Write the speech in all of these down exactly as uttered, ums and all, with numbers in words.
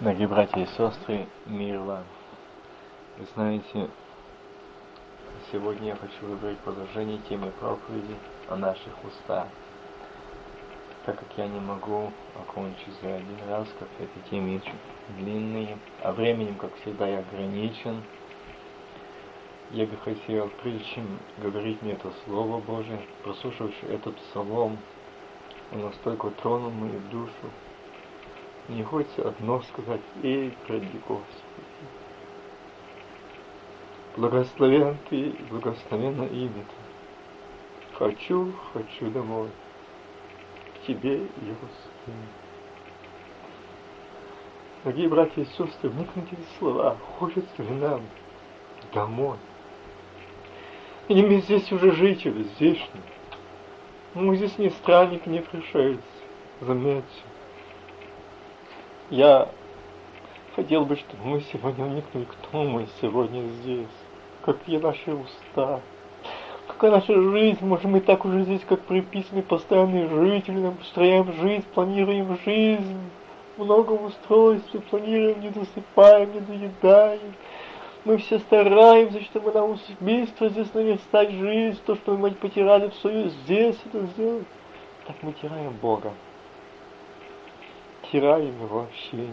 Дорогие братья и сестры, мир вам. Вы знаете, сегодня я хочу выбрать продолжение темы проповеди о наших устах. Так как я не могу окончить за один раз, как эти темы очень длинные, а временем, как всегда, я ограничен, я бы хотел, прежде чем говорить мне это Слово Божие, прослушавши этот псалом, он настолько тронул мою душу. Мне хочется одно сказать: «Эй, ради Господи, благословен Ты, благословенно имя Ты. Хочу, хочу домой, к Тебе, Иерусалим». Дорогие братья и сестры, вникните в слова. Хочется ли нам домой? Или мы здесь уже жители, здешние? Мы здесь не странник, не пришельцы. Заметьте. Я хотел бы, чтобы мы сегодня вникнули, кто мы сегодня здесь, какие наши уста, какая наша жизнь. Может, мы так уже здесь, как приписаны, постоянные жители, нам устрояем жизнь, планируем жизнь, много в устройстве, планируем, не досыпаем, не доедаем. Мы все стараемся, чтобы нам быстро здесь наверстать жизнь, то, что мы потеряли в свою здесь, это сделать. Так мы теряем Бога. Теряем Его общение.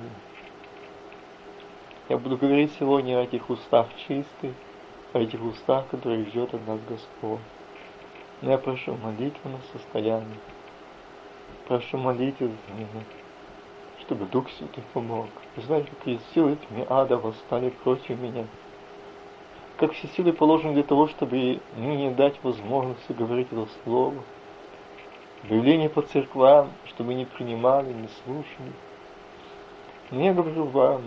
Я буду говорить сегодня о этих устах чистых, о этих устах, которые ждет от нас Господь. Но я прошу молитвенное состояние. Прошу молитвы за меня, чтобы Дух Святой помог. Вы знаете, какие силы тьмы ада восстали против меня. Как все силы положены для того, чтобы мне не дать возможности говорить это слово. Объявление по церквам, чтобы не принимали, не слушали. Но я говорю вам,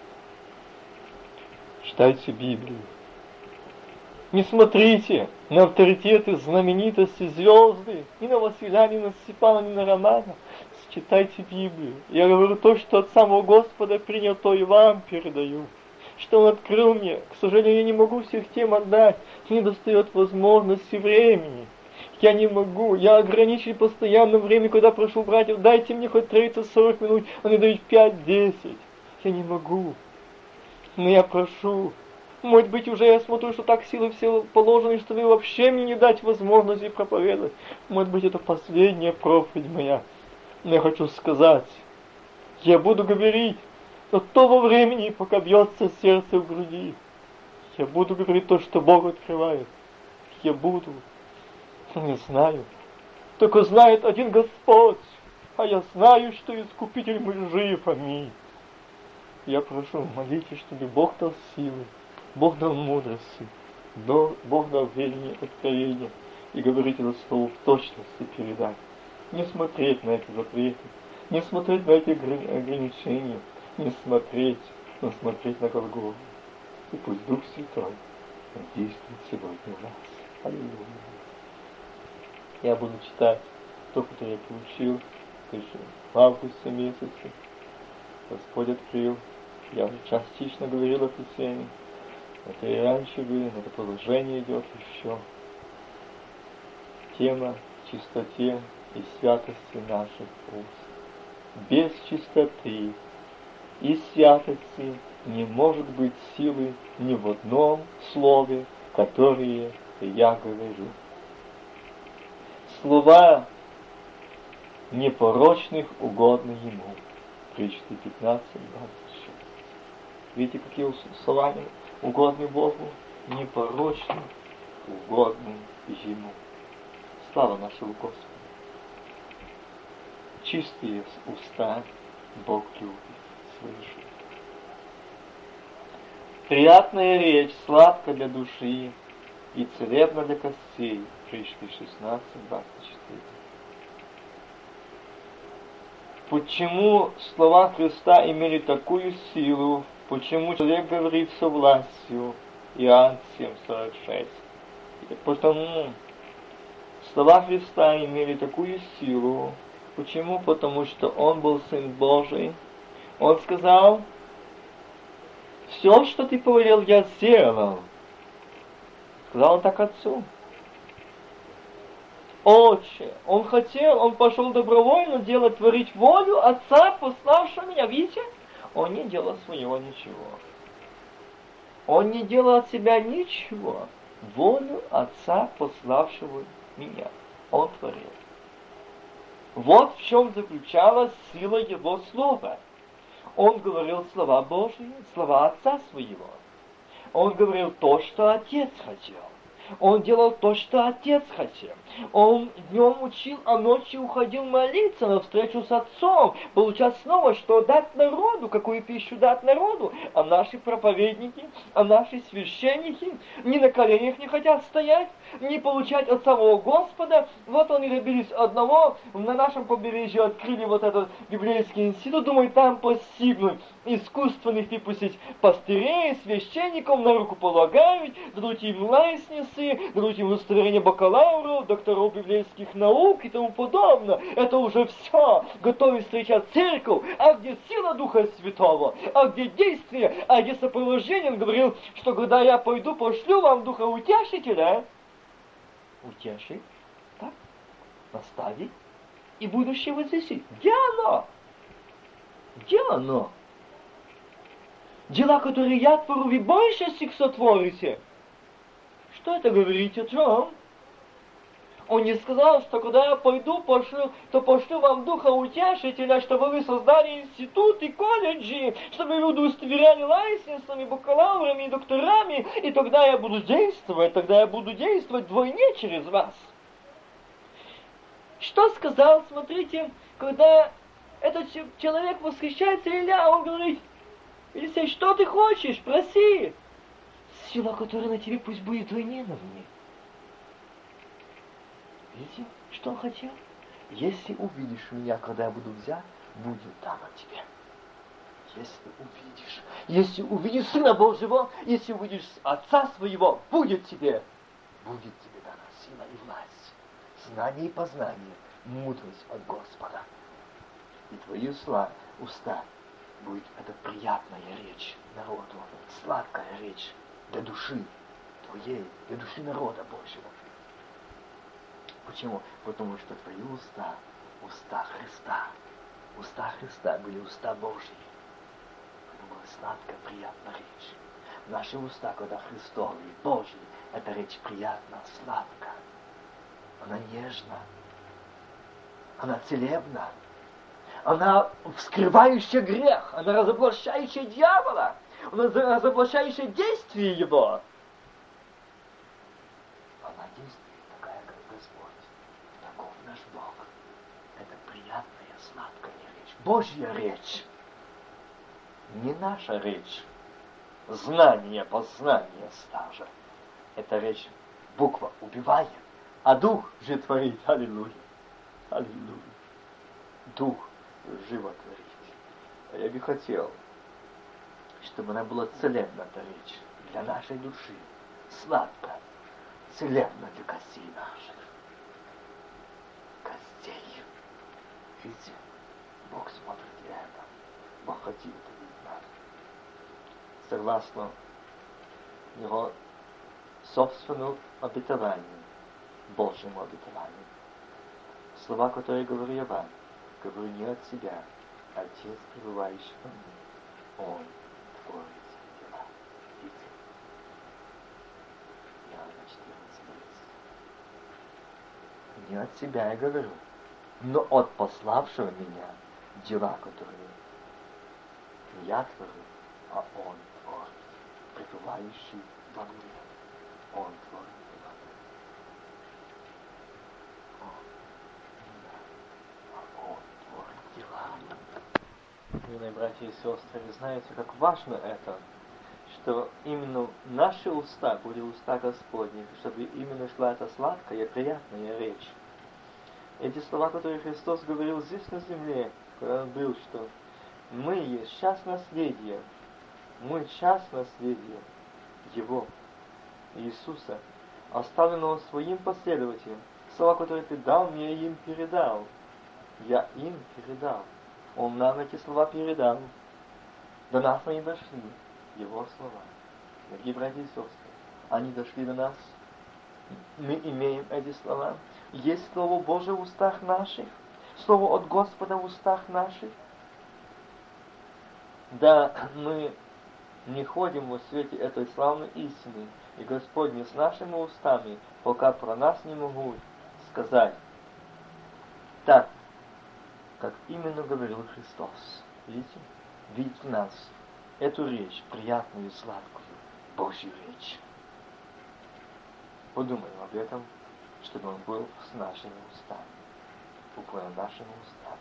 читайте Библию. Не смотрите на авторитеты, знаменитости, звезды, ни на Василия, ни на Степана, ни на Романа. Читайте Библию. Я говорю то, что от самого Господа принял, то и вам передаю. Что Он открыл мне. К сожалению, я не могу всех тем отдать. Не достает возможности времени. Я не могу, я ограничен постоянно время, когда прошу братьев, дайте мне хоть тридцать-сорок минут, они дают пять-десять. Я не могу. Но я прошу. Может быть, уже я смотрю, что так силы все положены, что вы вообще мне не дать возможности проповедовать. Может быть, это последняя проповедь моя. Но я хочу сказать, я буду говорить до того времени, пока бьется сердце в груди. Я буду говорить то, что Бог открывает. Я буду. Не знаю. Только знает один Господь. А я знаю, что Искупитель мой жив. Аминь. Я прошу, молитесь, чтобы Бог дал силы, Бог дал мудрости, Бог дал ведение, откровение. И говорить это слово в точности передать. Не смотреть на эти запреты, не смотреть на эти ограничения, не смотреть, но смотреть на Голгофу. И пусть Дух Святой действует сегодня в нас. Аллилуйя. Я буду читать то, что я получил еще в августе месяце. Господь открыл. Я уже частично говорил о этой теме. Это и раньше было, это продолжение идет еще. Тема чистоте и святости наших уст. Без чистоты и святости не может быть силы ни в одном слове, которое я говорю. Слова непорочных угодны Ему. Притчи пятнадцать двадцать шесть. Видите, какие слова угодны Богу? Непорочны угодны Ему. Слава нашему Господу. Чистые уста Бог любит слышать. Приятная речь, сладко для души и целебна для костей. Притчи шестнадцать двадцать четыре. Почему слова Христа имели такую силу? Почему человек говорит со властью? Иоанн семь сорок шесть. Потому слова Христа имели такую силу. Почему? Потому что Он был Сын Божий. Он сказал: все, что ты повелел, я сделал. Сказал Он так Отцу. Отче, Он хотел, Он пошел добровольно делать, творить волю Отца, пославшего меня. Видите? Он не делал своего ничего. Он не делал от себя ничего. Волю Отца, пославшего меня, он творил. Вот в чем заключалась сила Его Слова. Он говорил слова Божьи, слова Отца Своего. Он говорил то, что Отец хотел. Он делал то, что Отец хотел. Он днем учил, а ночью уходил молиться на встречу с Отцом, получать снова, что дать народу, какую пищу дать народу. А наши проповедники, а наши священники ни на коленях не хотят стоять, не получать от самого Господа. Вот они добились одного, на нашем побережье открыли вот этот библейский институт, думают, там постигнуть искусственных выпустить пастырей, священников, на руку полагают, дадут им лайсницы, дадут им удостоверение бакалавров, докторов библейских наук и тому подобное. Это уже все, готовы встречать церковь. А где сила Духа Святого? А где действие? А где сопровождение? Он говорил, что когда я пойду, пошлю вам Духа Утешителя. Утешить, так, наставить и будущее возвестить. Где оно? Где оно? Дела, которые я творю, вы больше сих сотворите. Что это говорит о чем? Он не сказал, что когда я пойду, пошлю, то пошлю вам Духа Утешителя, чтобы вы создали институты, колледжи, чтобы вы удостоверяли лайсенсами, бакалаврами и докторами, и тогда я буду действовать, тогда я буду действовать вдвойне через вас. Что сказал, смотрите, когда этот человек восхищается Илья, он говорит: Елисей, что ты хочешь? Проси. Сила, которая на тебе, пусть будет вдвойне на мне. Видите, что он хотел? Если увидишь меня, когда я буду взят, будет дано тебе. Если увидишь, если увидишь Сына Божьего, если увидишь Отца Своего, будет тебе, будет тебе дана сила и власть, знание и познание, мудрость от Господа. И твои уста, уста будет это приятная речь народу, сладкая речь для души твоей, для души народа Божьего. Почему? Потому что твои уста, уста Христа, уста Христа были уста Божьи. Это была сладкая, приятная речь. Наши уста, когда Христовые, Божьи, эта речь приятна, сладкая. Она нежна, она целебна. Она вскрывающая грех, она разоблачающая дьявола, она разоблачающая действие его. Она действует такая, как Господь. Таков наш Бог. Это приятная, сладкая речь. Божья речь. Не наша речь. Знание, познание стажа. Это речь, буква убивает, а дух же творит. Аллилуйя. Аллилуйя. Дух животворить. А я бы хотел, чтобы она была целебна, эта речь, для нашей души, сладкая, целебна для костей наших. Костей. Видите, Бог смотрит и это. Бог хотел это видеть нас. Согласно Его собственному обетованию, Божьему обетованию. Слова, которые говорю я вам, говорю не от себя, Отец, пребывающий во мне, Он творит дела. Видите? Иоанна четырнадцать тридцать. Не от себя я говорю, но от пославшего меня дела, которые не я творю, а Он творит, пребывающий во мне. Он творит. Милые братья и сестры, вы знаете, как важно это, что именно наши уста были уста Господни, чтобы именно шла эта сладкая, приятная речь. Эти слова, которые Христос говорил здесь на земле, когда Он был, что мы есть часть наследия, мы часть наследия Его, Иисуса, оставленного Своим последователям. Слова, которые Ты дал мне, я им передал. Я им передал. Он нам эти слова передал. До нас они дошли. Его слова. Дорогие братья и сестры, они дошли до нас. Мы имеем эти слова. Есть Слово Божие в устах наших. Слово от Господа в устах наших. Да, мы не ходим во свете этой славной истины, и Господь не с нашими устами, пока про нас не могут сказать так, как именно говорил Христос. Видите? Видите в нас эту речь, приятную и сладкую, Божью речь. Подумаем об этом, чтобы он был с нашими устами, буквально нашими устами.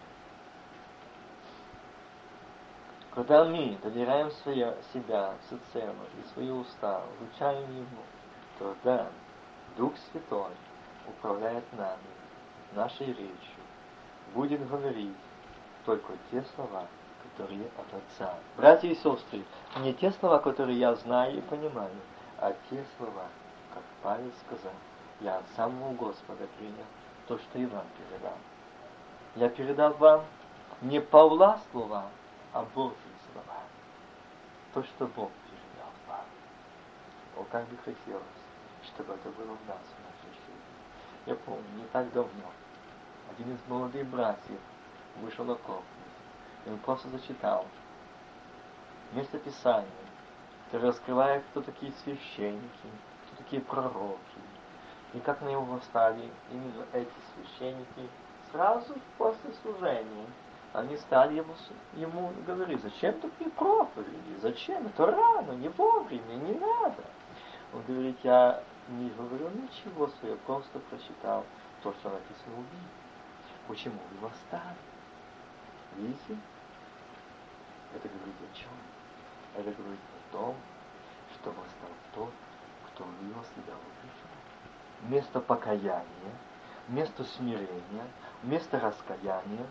Когда мы доверяем свое, себя всецело и свои уста, вручаем Ему, тогда Дух Святой управляет нами, нашей речью, будет говорить только те слова, которые от Отца. Братья и сестры, не те слова, которые я знаю и понимаю, а те слова, как Павел сказал, я от самого Господа принял то, что и вам передал. Я передал вам не Павла слова, а Божьи слова. То, что Бог передал вам. О, как бы хотелось, чтобы это было в нас, в нашей жизни. Я помню, не так давно, один из молодых братьев вышел на проповедь, и он просто зачитал место Писания, который раскрывает, кто такие священники, кто такие пророки, и как на него восстали именно эти священники сразу после служения. Они стали ему, ему говорить, зачем такие проповеди, зачем, это рано, не вовремя, не надо. Он говорит, я не говорил ничего своего, просто прочитал то, что написано в Библии. Почему вы восстали? Видите? Это говорит о чем? Это говорит о том, что восстал тот, кто вывел себя в грех. Вместо покаяния, вместо смирения, вместо раскаяния,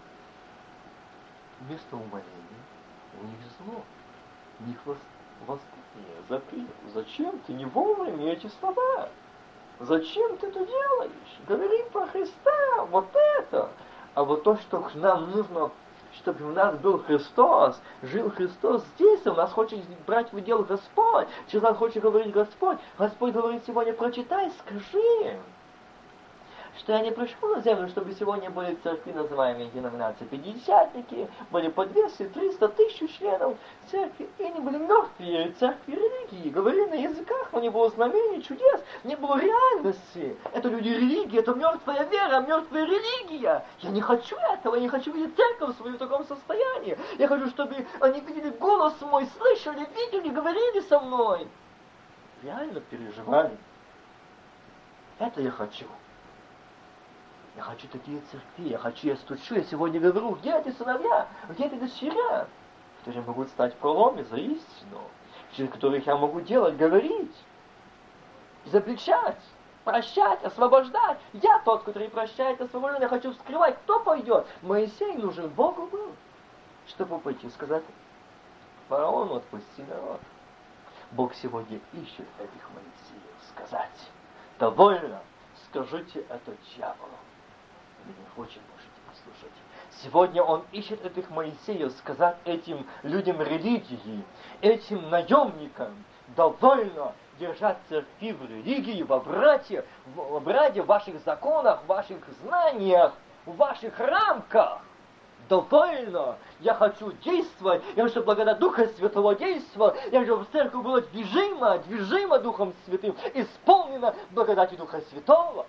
вместо умоления, у них зло, у них восстание, запрет. Зачем ты не вовремя эти слова? Зачем ты это делаешь? Говори про Христа, вот это. А вот то, что нам нужно, чтобы у нас был Христос, жил Христос здесь, у нас хочет брать в удел Господь, через нас хочет говорить Господь. Господь говорит сегодня, прочитай, скажи, что я не пришел на землю, чтобы сегодня были церкви, называемые деноминации пятидесятники, были по двести, триста, тысячу членов церкви, и они были мертвые церкви религии, говорили на языках, но не было знамений, чудес, не было реальности. Это люди религии, это мертвая вера, мертвая религия. Я не хочу этого, я не хочу видеть церковь свою в таком состоянии. Я хочу, чтобы они видели голос мой, слышали, видели, говорили со мной. Реально переживали. Это я хочу. Я хочу такие церкви, я хочу, я стучу, я сегодня говорю, где эти сыновья, где эти дочеря, которые могут стать проломе за истину, через которых я могу делать, говорить, изобличать, прощать, освобождать. Я тот, который прощает, освобождает, я хочу вскрывать, кто пойдет. Моисей нужен Богу был, чтобы пойти сказать фараону, отпусти народ. Бог сегодня ищет этих Моисеев сказать, довольно, скажите это дьяволу. Вы не очень можете послушать. Сегодня он ищет этих Моисеев сказать этим людям религии, этим наемникам, довольно держать церкви в религии, во брате, в обряде, в ваших законах, в ваших знаниях, в ваших рамках. Довольно! Я хочу действовать, я хочу, чтобы благодать Духа Святого действовала, я хочу, чтобы церковь была движима, движима Духом Святым, исполнена благодатью Духа Святого.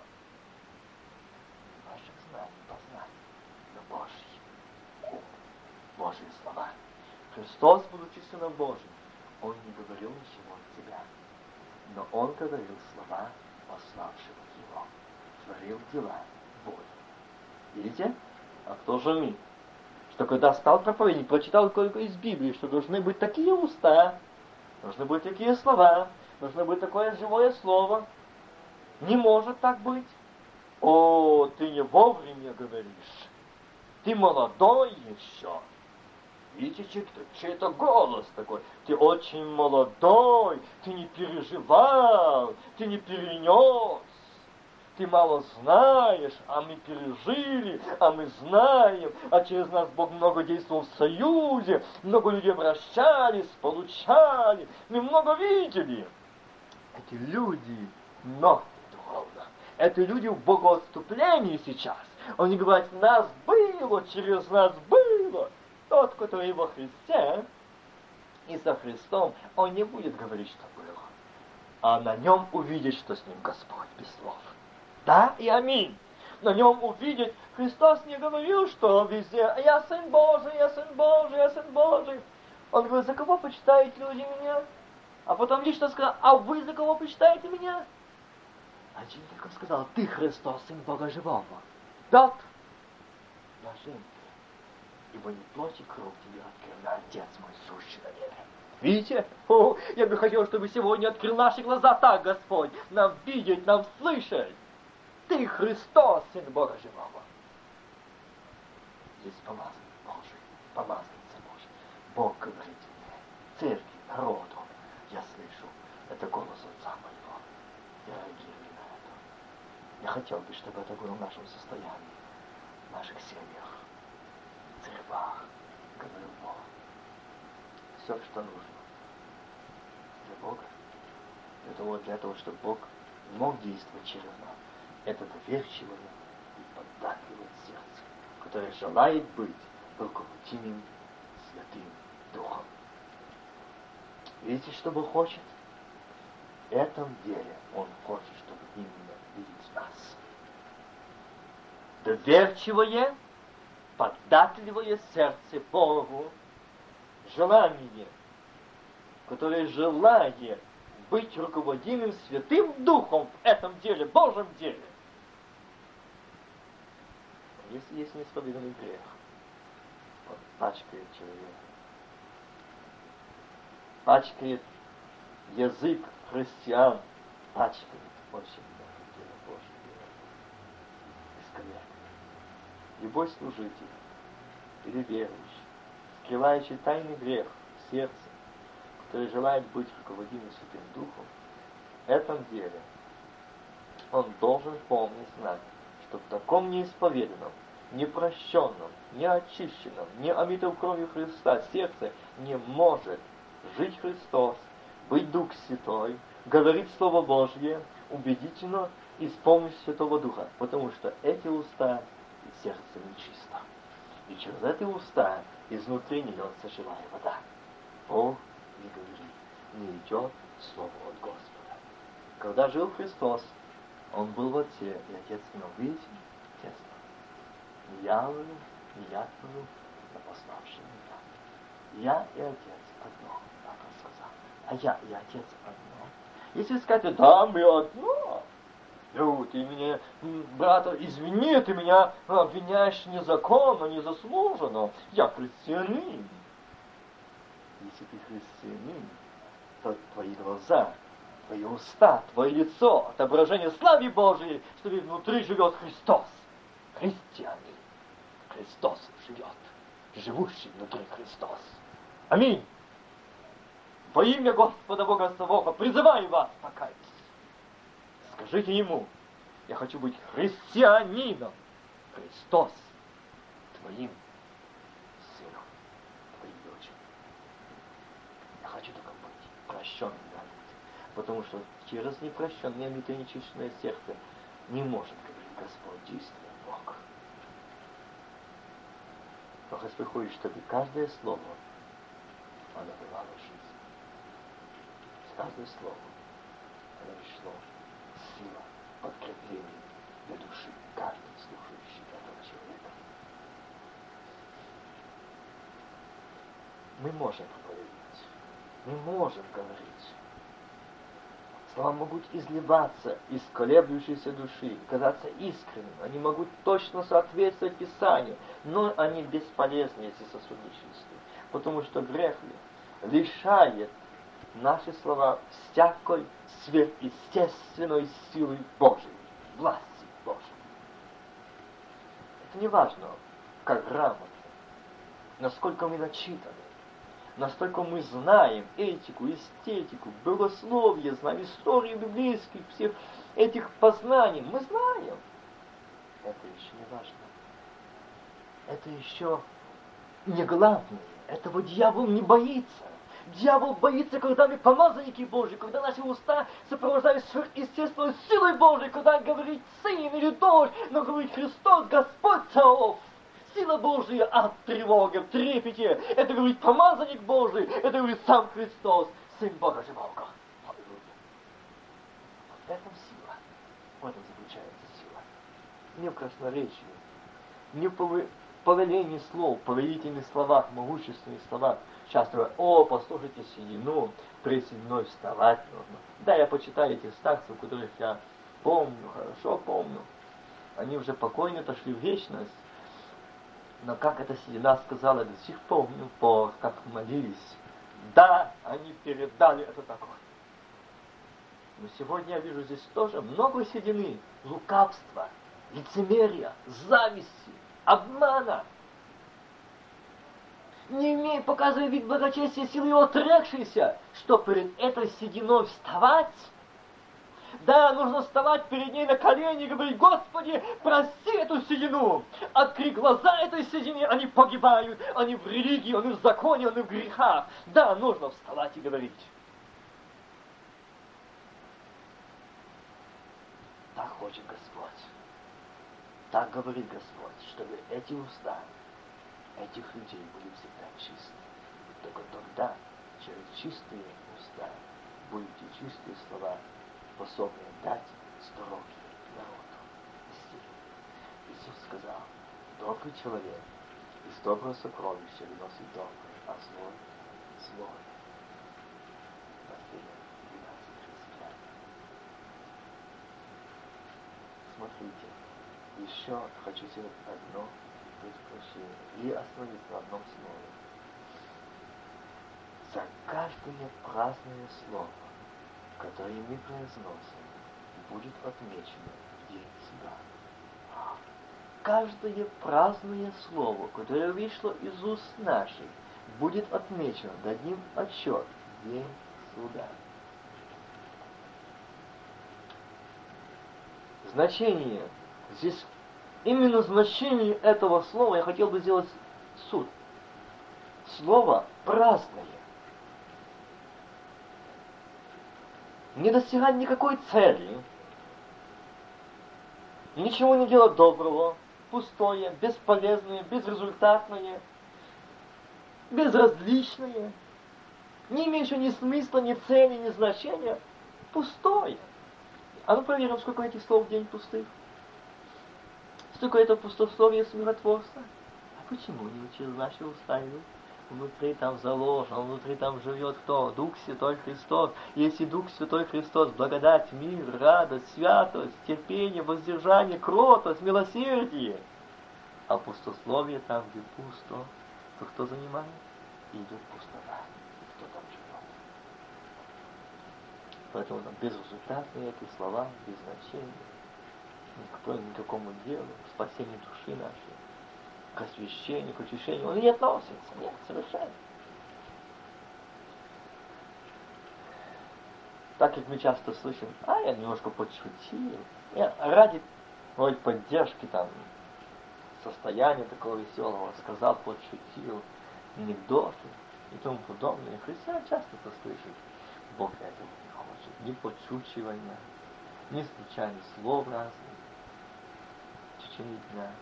Ваших знаний познать, но Божьи, Божьи слова. Христос, будучи Сыном Божьим, Он не говорил ничего от себя, но Он говорил слова пославшего Его, творил дела Божьи. Видите? А кто же мы? Что когда стал проповедник, прочитал только из Библии, что должны быть такие уста, должны быть такие слова, должно быть такое живое слово. Не может так быть. О, ты не вовремя говоришь. Ты молодой еще. Видите, чей-то голос такой. Ты очень молодой, ты не переживал, ты не перенес. Ты мало знаешь, а мы пережили, а мы знаем, а через нас Бог много действовал в союзе, много людей обращались, получали, мы много видели. Эти люди мертвы духовно. Это люди в богоотступлении сейчас. Они говорят, нас было, через нас было. Тот, который во Христе, и со Христом, он не будет говорить, что было, а на нем увидеть, что с ним Господь без слов. Да и аминь. На нем увидеть, Христос не говорил, что везде, я Сын Божий, я Сын Божий, я Сын Божий. Он говорит, за кого почитаете люди меня? А потом лично сказал, а вы за кого почитаете меня? Один только сказал, ты Христос, Сын Бога Живого. Петр, блажен ты, ибо не плоть и кровь тебе открыл, а Отец мой сущий на небе. Видите? О, я бы хотел, чтобы сегодня открыл наши глаза так, Господь, нам видеть, нам слышать. Ты Христос, Сын Бога Живого. Здесь помазанный Божий, помазанница Божий. Бог говорит мне, церкви, народу, я слышу, это голос Отца моего. Я реагирую на это. Я хотел бы, чтобы это было в нашем состоянии, в наших семьях, в церквах, говорил Бог. Все, что нужно для Бога, для того, для того, чтобы Бог мог действовать через нас. Это доверчивое и податливое сердце, которое желает быть руководимым Святым Духом. Видите, что Бог хочет? В этом деле Он хочет, чтобы именно видеть нас. Доверчивое, податливое сердце Богу, желание, которое желает быть руководимым Святым Духом в этом деле, Божьем деле. Если есть неисповеданный грех, он пачкает человека, пачкает язык христиан, пачкает очень много дела Божьего. Исковеркает. Любой служитель или верующий, скрывающий тайный грех в сердце, который желает быть руководимым Святым Духом, в этом деле он должен помнить знать, что в таком неисповеданном, непрощенном, неочищенном, не омитом кровью Христа сердце не может жить Христос, быть Дух Святой, говорить Слово Божье убедительно и с помощью Святого Духа, потому что эти уста и сердце нечисто. И через эти уста изнутри не льется живая вода. Бог не говорит, не идет Слово от Господа. Когда жил Христос, Он был в Отце, и Отец в Нем. Видите? Тесно. Не я говорю, не я говорю, но пославший меня. Я и Отец одно, так Он сказал. А я и Отец одно. Если сказать, да, мы одно, ну, ты меня, брат, извини, ты меня обвиняешь незаконно, незаслуженно. Я христианин. Если ты христианин, то твои глаза, твои уста, твое лицо, отображение славы Божией, что внутри живет Христос. Христианин. Христос живет. Живущий внутри Христос. Аминь. Во имя Господа Бога Саваофа призываю вас покаяться. Скажите Ему, я хочу быть христианином. Христос твоим сыном, твоей дочерью. Я хочу только быть прощенным, да, потому что через непрощенное, омитое, нечищенное сердце не может говорить Господь, действует Бог. Но Господь хочет, чтобы каждое слово, оно бывало в жизни. Каждое слово, оно пришло сила, подкрепление для души каждого слушающего этого человека. Мы можем проповедовать, мы можем говорить. Слова могут изливаться из колеблющейся души, казаться искренним, они могут точно соответствовать Писанию, но они бесполезны, если сосудничествуют, потому что грех лишает наши слова всякой сверхъестественной силы Божией, власти Божией. Это не важно, как грамотно, насколько мы начитаны, настолько мы знаем этику, эстетику, богословие, знаем историю библейских, всех этих познаний. Мы знаем. Это еще не важно. Это еще не главное. Этого дьявол не боится. Дьявол боится, когда мы помазанники Божьи, когда наши уста сопровождают сверхъестественной силой Божьей, когда говорит сын или дочь, но говорит Христос, Господь Саваоф, сила Божия от тревоги, в трепете. Это говорит помазанник Божий, это говорит сам Христос, Сын Бога живого. Аллилуйя. Вот в этом сила. В этом заключается сила. Не в красноречии, не в повелении слов, повелительных словах, могущественных словах. Часто говорят: о, послушайте седину, при сединой вставать нужно. Да, я почитаю этих старцев, которых я помню, хорошо помню. Они уже покойно отошли в вечность. Но как эта седина сказала, до сих пор помню, по, как молились. Да, они передали это такое. Но сегодня я вижу здесь тоже много седины, лукавства, лицемерия, зависти, обмана. Не имея, показывая вид благочестия, силы его отрекшийся, что перед этой сединой вставать. Да, нужно вставать перед ней на колени и говорить: Господи, прости эту седину. Открой глаза этой седине, они погибают, они в религии, они в законе, они в грехах. Да, нужно вставать и говорить. Так хочет Господь. Так говорит Господь, чтобы эти уста этих людей были всегда чисты. Только тогда, через чистые уста, будете чистые слова способны дать здоровье народу. Иисус сказал: добрый человек из доброго сокровища выносит доброе, а злой — злое. Матфея двенадцать тридцать пять. Смотрите, еще хочу сделать одно предупреждение и остановиться на одном слове. За каждое праздное слово, которое мы произносим, будет отмечено день суда. Каждое праздное слово, которое вышло из уст наших, будет отмечено, дадим отчет день суда. Значение, здесь именно значение этого слова я хотел бы сделать суд. Слово праздное. Не достигать никакой цели, ничего не делать доброго, пустое, бесполезное, безрезультатное, безразличное, не имеющее ни смысла, ни цели, ни значения, пустое. А ну проверим, сколько этих слов в день пустых. Сколько это пустословие смиротворства. А почему не через наши уста идут? Внутри там заложен, внутри там живет кто? Дух Святой Христос. Если Дух Святой Христос, благодать, мир, радость, святость, терпение, воздержание, кротость, милосердие. А пустословие там, где пусто, то кто занимает? Идет пустота. Кто там живет? Поэтому там безрезультатные эти слова, без значения. Никто ни к какому делу, спасению души нашей, к освящению, к очищению, он не относится. Нет, совершенно. Так как мы часто слышим: а я немножко подшутил, я ради ой, поддержки там, состояния такого веселого сказал, подшутил, анекдоты и тому подобное. Христиане часто это слышат. Бог этого не хочет. Ни подшучивания, ни случайных слов разных в течение дня.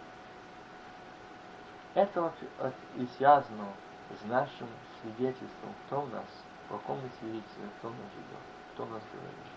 Это и связано с нашим свидетельством, кто у нас, в каком мы свидетельстве, кто у нас живет, кто у нас говорит.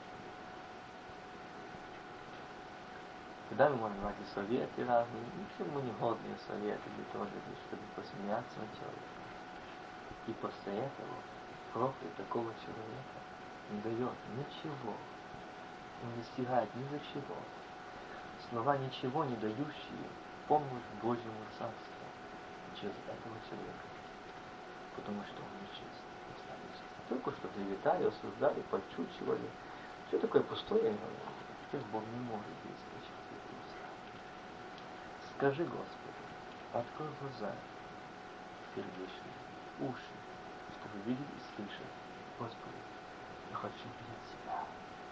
Когда мы можем давать и советы разные, и все мы негодные советы для того, чтобы посмеяться над человеком. И после этого проклятый такого человека не дает ничего, не достигает ни за чего. Слова ничего не дающие помощь Божьему Царству через этого человека, потому что он нечист, достаточно. Только что клеветали, осуждали, подчучивали. Все такое пустое, теперь Бог не может действовать через эти уста. Скажи Господу, открой глаза сердечные, уши, чтобы видеть и слышать. Господи, я хочу видеть себя,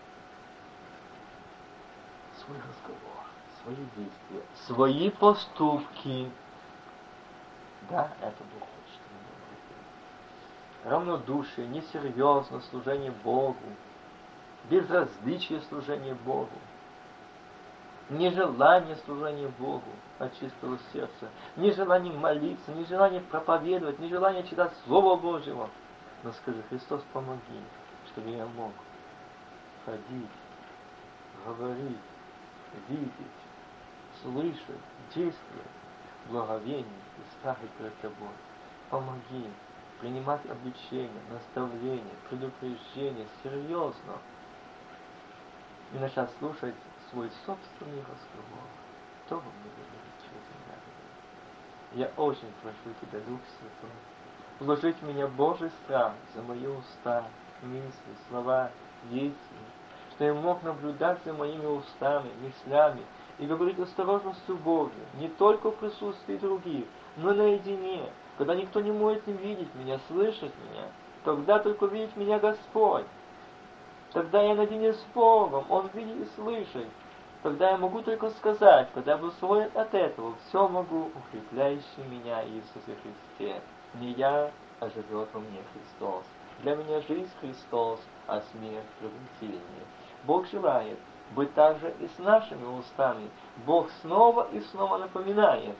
свой разговор, свои действия, свои поступки. Да, это Бог хочет. Равнодушие, несерьезно служение Богу, безразличие служения Богу. нежелание служения Богу от чистого сердца, нежелание молиться, нежелание проповедовать, нежелание читать Слово Божьего. Но скажи: Христос, помоги, чтобы я мог ходить, говорить, видеть, слышать, действовать в благовении и страхе перед Тобой. Помоги принимать обличение, наставление, предупреждение серьезно и начать слушать свой собственный разговор. Кто бы мне говорит, что это не говорит? Я очень прошу Тебя, Дух Святой, вложить в меня Божий страх за мои уста, мысли, слова, действия, что я мог наблюдать за моими устами, мыслями и говорить осторожностью Божией, не только в присутствии других, но наедине, когда никто не может видеть меня, слышать меня. Тогда только видит меня Господь. Тогда я наедине с Богом, Он видит и слышит. Тогда я могу только сказать, когда я буду свободен от этого, все могу, укрепляющий меня Иисусе Христе. Не я, а живет во мне Христос. Для меня жизнь Христос, а смерть приобретение. Бог желает быть также и с нашими устами. Бог снова и снова напоминает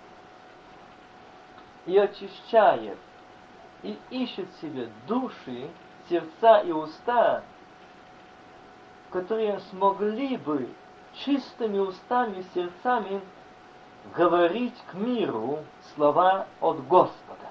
и очищает, и ищет себе души, сердца и уста, которые смогли бы чистыми устами и сердцами говорить к миру слова от Господа.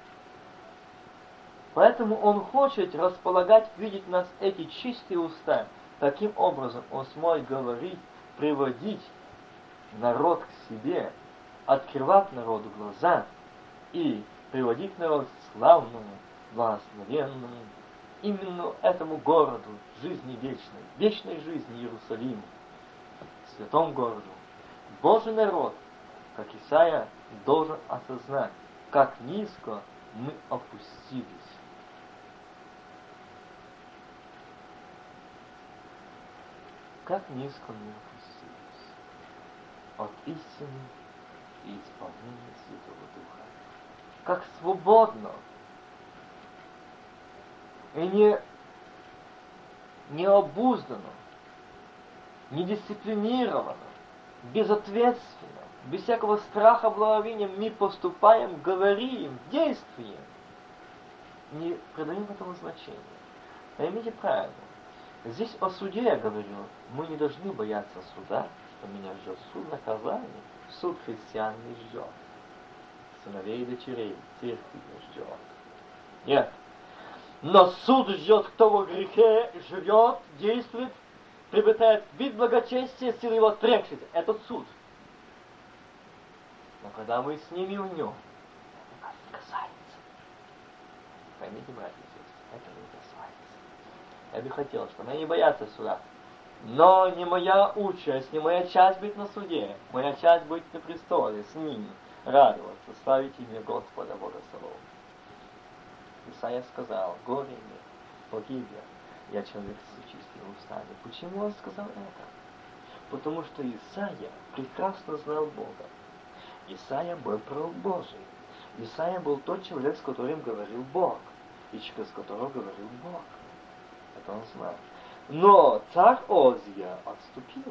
Поэтому Он хочет располагать, видеть нас эти чистые уста. Таким образом Он сможет говорить, приводить народ к себе, открывать народу глаза и приводить народ к славному, благословенному, именно этому городу, жизни вечной, вечной жизни Иерусалиму, святому городу. Божий народ, как Исаия, должен осознать, как низко мы опустились. Как низко мы опустились от истины и исполнения Святого Духа. Как свободно и не, необузданно, недисциплинированно, безответственно, без всякого страха благовения мы поступаем, говорим, действуем. Не придаем этому значения. Поймите правильно. Здесь о суде я говорю. Мы не должны бояться суда, что меня ждет суд наказания. Суд христиан не ждет. Сыновей и дочерей церкви не ждет. Нет. Но суд ждет, кто во грехе живет, действует, приобретает вид благочестия, силы его отрекшись. Это суд. Но когда мы с ними в нем, это нас не касается. Поймите, братья и сестры, это не касается. Я бы хотел, чтобы они не боятся суда. Но не моя участь, не моя часть быть на суде. Моя часть быть на престоле, с ним, радоваться, славить имя Господа Бога Саваофа. Исайя сказал: горе мне, погибля, я человек с чистыми устами. Почему он сказал это? Потому что Исайя прекрасно знал Бога. Исайя был пророк Божий. Исайя был тот человек, с которым говорил Бог, и через которого говорил Бог. Это он знал. Но царь Озия отступил.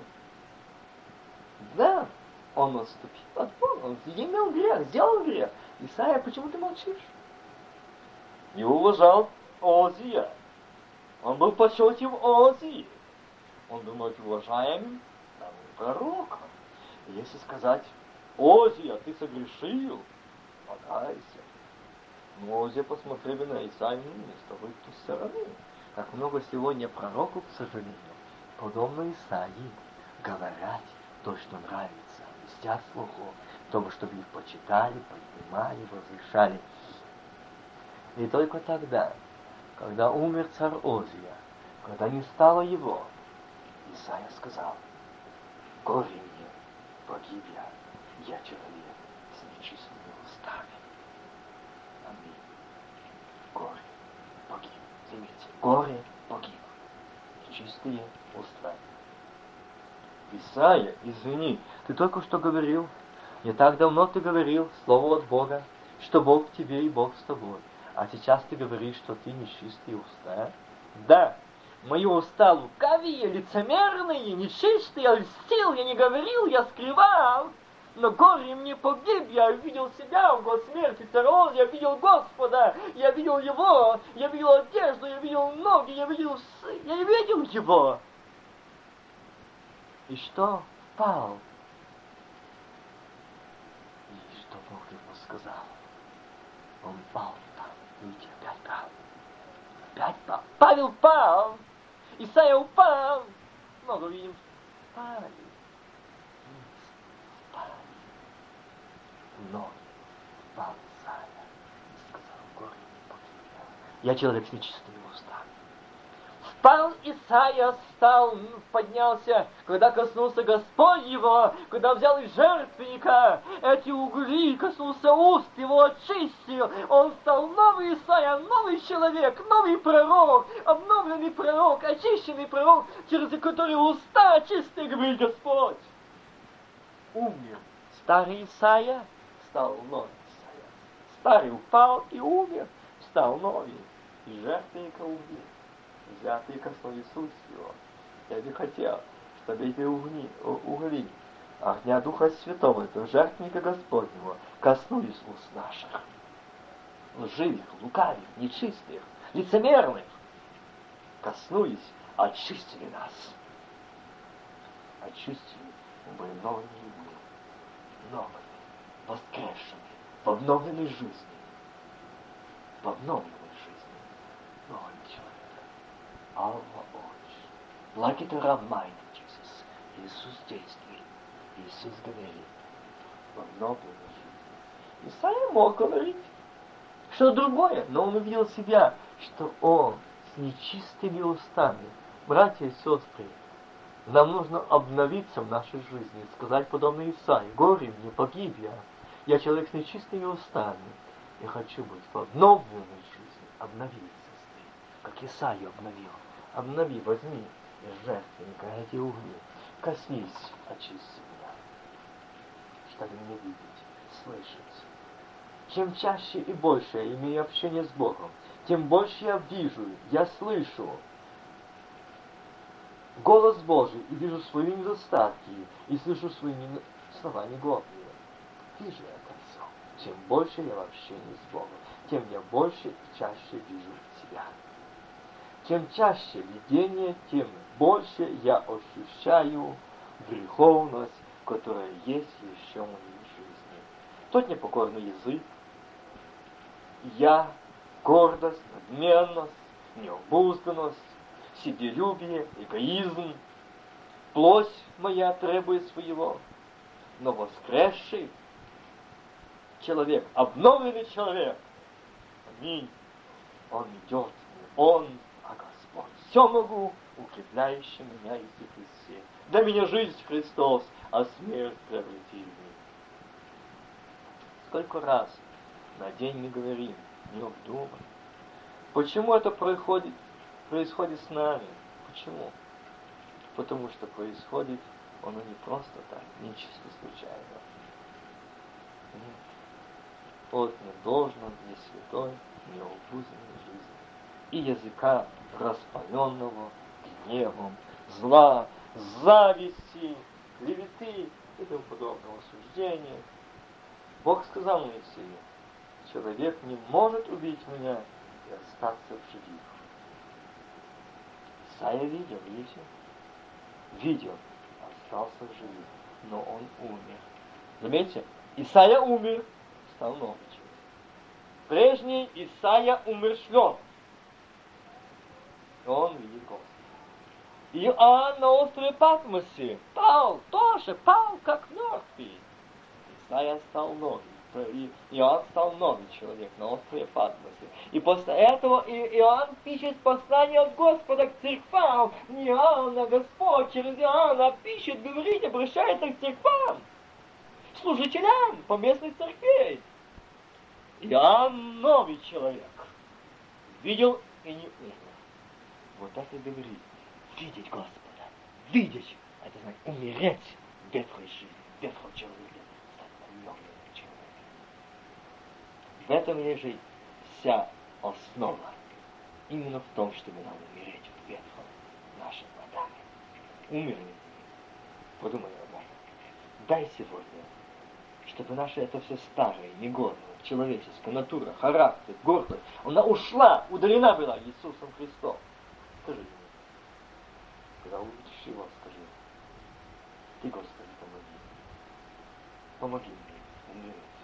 Да, он отступил от Бога. Он имел грех, сделал грех. Исайя, почему ты молчишь? Не уважал Озия. Он был почетен Озии. Он был уважаемым пророком. Если сказать: Озия, ты согрешил, покайся. Но Озия посмотрел на Исаию с тобой в ту сторону. Как много сегодня пророков, к сожалению, подобно Исаии, говорят то, что нравится, вестят слуху, тому, чтобы их почитали, поднимали, возвышали. И только тогда, когда умер царь Озия, когда не стало его, Исаия сказал: горе мне, погиб я, я человек с нечистыми устами. Аминь. Горе, погиб. Заметьте, горе, погиб. Нечистые уста. Исаия, извини, ты только что говорил, не так давно ты говорил слово от Бога, что Бог в тебе и Бог с тобой. А сейчас ты говоришь, что ты нечистые уста? Да, Мои уста лукавые, лицемерные, нечистые, я льстил, я не говорил, я скрывал. Но горе мне погиб, я видел себя в год смерти царов, я видел Господа, я видел Его, я видел одежду, я видел ноги, я видел, я видел Его. И что? Пал. И что Бог ему сказал? Он пал там. Видите, опять пал. Опять пал. Павел пал. Исайя упал. Много видим. Пали. Пали. Но пал Исайя. И сказал, горе не погиб. Я человек с нечистыми устами. Впал Исайя, встал, поднялся, когда коснулся Господь его, когда взял из жертвенника эти угли, коснулся уст его, очистил. Он стал новый Исайя, новый человек, новый пророк, обновленный пророк, очищенный пророк, через который уста чистые, говорит Господь. Умер старый Исайя, стал новый Исайя. Старый упал и умер, стал новый, и жертвенника убил. Взятые коснулись уст его. Я бы хотел, чтобы эти угли, угли огня Духа Святого, этого жертвенника Господнего, коснулись уст наших. Лживых, лукавых, нечистых, лицемерных. Коснулись, очистили нас. Очистили, мы были новыми людьми. Новыми, воскресшими, в обновленной жизни. В обновленной жизни. Новый человек. Our Lord. Like it reminded Jesus. Иисус действует. Иисус говорит. В обновленной жизни. Исайя мог говорить что другое, но он увидел себя, что он с нечистыми устами. Братья и сестры, нам нужно обновиться в нашей жизни и сказать подобно Исаии: горе мне, погиб я. Я человек с нечистыми устами. Я хочу быть в обновленной жизни. Обновиться, сестры, как Исаию обновил. Обнови, возьми из жертвенника эти угли, коснись, очисти меня, чтобы меня видеть, слышать. Чем чаще и больше я имею общение с Богом, тем больше я вижу, я слышу голос Божий и вижу свои недостатки, и слышу свои слова неглупые. Вижу это все. Чем больше я в общении с Богом, тем я больше и чаще вижу себя. Чем чаще видение, тем больше я ощущаю греховность, которая есть еще в моей жизни. Тот непокорный язык, я, гордость, надменность, необузданность, себелюбие, эгоизм. Плоть моя требует своего, но воскресший человек, обновленный человек, аминь, он идет, он а Господь. Все могу, укрепляющий меня Иисус Христе. Для меня жизнь Христос, а смерть приобретение. Сколько раз на день мы говорим, не обдумай. Почему это происходит, происходит с нами? Почему? Потому что происходит оно не просто так, не чисто случайно. Нет. От недолжного, не святой, не обузданной жизни. И языка, распаленного гневом, зла, зависти, клеветы и тому подобного суждения. Бог сказал Моисею: человек не может убить меня и остаться в живых. Исайя видел, видите? Видел, остался в живых, но он умер. Заметьте, Исайя умер, стал новый человек. Прежний Исайя умершлен. Он видит Господа. Иоанн на острове Патмосе пал, тоже пал, как мертвый. Исайя стал новый. Иоанн стал новый человек на острове Патмосе. И после этого Иоанн пишет послание от Господа к церквам. Не Иоанна, Господь через Иоанна пишет, говорит, обращается к церквам, служителям поместных церквей. Иоанн новый человек. Видел и не умер. Вот это говорит. Видеть Господа. Видеть. Это значит умереть в ветхой жизни, в ветхом человеке, стать обновленным человеком. В этом лежит вся основа. Именно в том, чтобы нам умереть в ветхом нашими годами. Умерли. Подумай об этом. Дай сегодня, чтобы наша это все старое, негодное, человеческая натура, характер, гордость, она ушла, удалена была Иисусом Христом. Скажи мне, когда увидишь его, скажи, ты, Господи, помоги. Помоги мне умереть.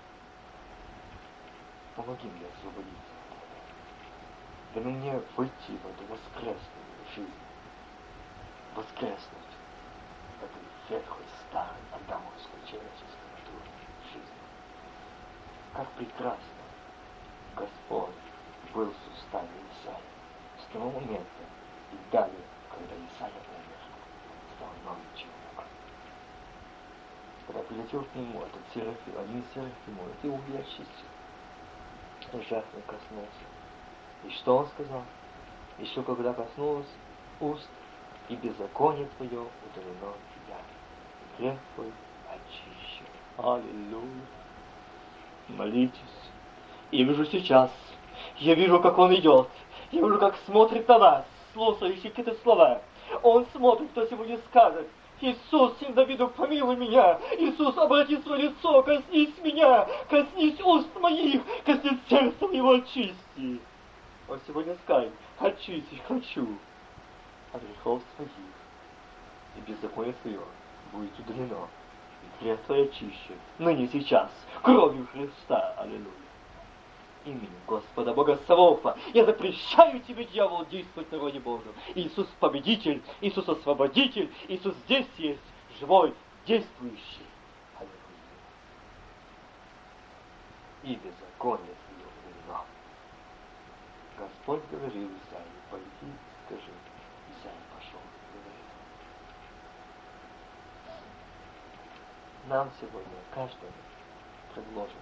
Помоги мне освободиться от этого. Дай мне войти в эту воскресную жизнь. Воскреснуть в этой ветхой, старой, адамовской, человеческой натуре жизни. Как прекрасно Господь был в устами Исаия. С того момента и далее, когда Исаия умер, стал новым человеком. Когда прилетел к нему этот Серафим, один из Серафимов, ты его очистил. Жертвы коснулся. И что он сказал? Еще когда коснулось уст, и беззаконие твое удалено от тебя, и грех твой очищен. Аллилуйя. Молитесь. Я вижу сейчас, я вижу, как он идет, я вижу, как смотрит на вас, слушающие какие-то слова. Он смотрит, кто сегодня скажет: Иисус, сын Давиду, помилуй меня. Иисус, обрати свое лицо, коснись меня, коснись уст моих, коснись сердца моего, очисти. Он сегодня скажет: очисти, хочу от грехов своих, и беззаконие твое будет удалено, и грех твой очищен, ныне сейчас, кровью Христа. Аллилуйя. Именем Господа Бога Саваофа я запрещаю тебе, дьявол, действовать в народе Божьем. Иисус победитель, Иисус освободитель, Иисус здесь есть, живой, действующий. Аллилуйя. И беззаконие твое удалено. Господь говорил Исаии: пойди, скажи. Исаия пошел и говорит. Нам сегодня каждому предложено,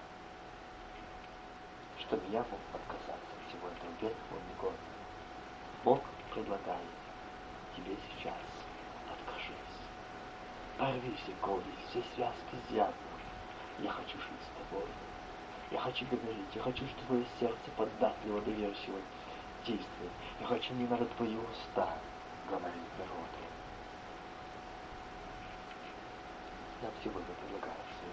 чтобы я мог отказаться от всего этого ветхого негодного. Бог предлагает тебе сейчас: откажись. Порви все коды, все связки с дьяволом. Я хочу жить с тобой. Я хочу говорить, я хочу, чтобы твое сердце податливо, доверчиво действует. Я хочу, не надо твои уста говорить народу. Нам сегодня предлагается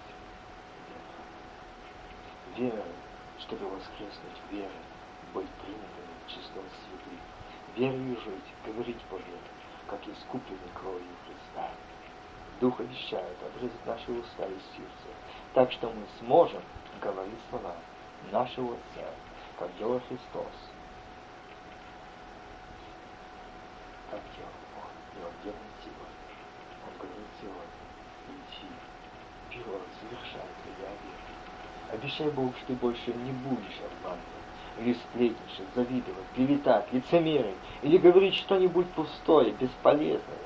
верить. Вера, чтобы воскреснуть верой, быть принятыми в число святых. Верою жить, говорить Божьим, как искупленный кровью Христа. Дух обещает обрезать наши уста и сердце, так что мы сможем говорить слова нашего Отца, как делал Христос. Как делал Он, и Он делает сегодня. Он говорит сегодня: иди, вперед, совершай твои обеты. Обещай Богу, что ты больше не будешь обманывать, или сплетничать, завидовать, клеветать, лицемерить, или говорить что-нибудь пустое, бесполезное.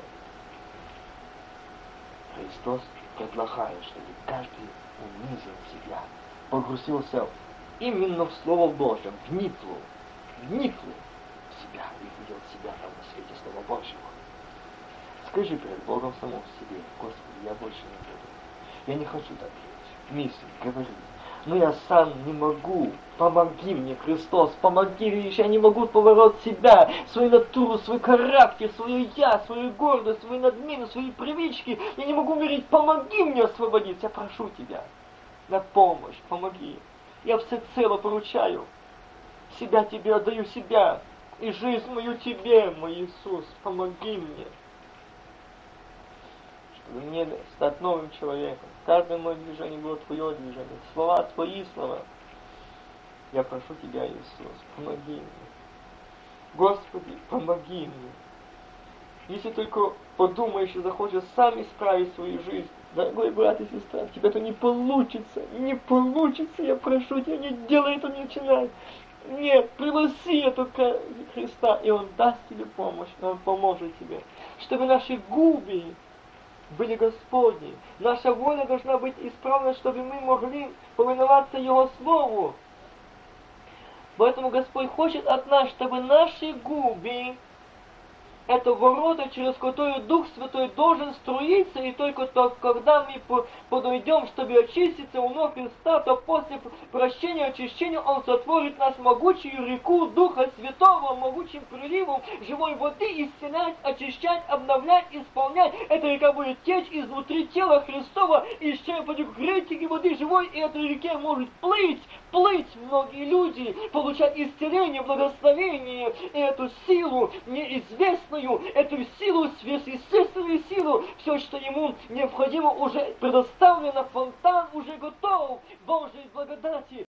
Христос предлагает, чтобы каждый унизил себя, погрузился именно в Слово Божье, вникнул, вникнул в себя и видел себя там на свете Слова Божьего. Скажи перед Богом самому себе: Господи, я больше не буду. Я не хочу так жить, мыслить, говорить. Но я сам не могу. Помоги мне, Христос, помоги, видишь, я не могу побороть себя, свою натуру, свой характер, свою я, свою гордость, свою надменность, свои привычки. Я не могу умереть, помоги мне освободиться, я прошу Тебя на помощь, помоги. Я всецело поручаю себя Тебе, отдаю себя, и жизнь мою Тебе, мой Иисус, помоги мне, чтобы мне стать новым человеком. Каждое мое движение было Твое движение, слова Твои слова. Я прошу Тебя, Иисус, помоги мне. Господи, помоги мне. Если только подумаешь и захочешь сам исправить свою жизнь, дорогой брат и сестра, у тебя это не получится, не получится, я прошу Тебя, не делай это, не начинай. Нет, пригласи этого Христа, и Он даст тебе помощь, Он поможет тебе. Чтобы наши губы были Господни, наша воля должна быть исправна, чтобы мы могли повиноваться Его Слову. Поэтому Господь хочет от нас, чтобы наши губы это ворота, через которые Дух Святой должен струиться, и только то, когда мы подойдем, чтобы очиститься у ног Христа, то после прощения, очищения Он сотворит нас могучую реку Духа Святого, могучим приливом живой воды, исцелять, очищать, обновлять, исполнять. Эта река будет течь изнутри тела Христова, и исчерпать греки воды живой, и этой реке может плыть, плыть многие люди, получать исцеление, благословение, и эту силу неизвестную, эту силу, сверхъестественную силу, все, что ему необходимо, уже предоставлено, фонтан уже готов, Божьей благодати,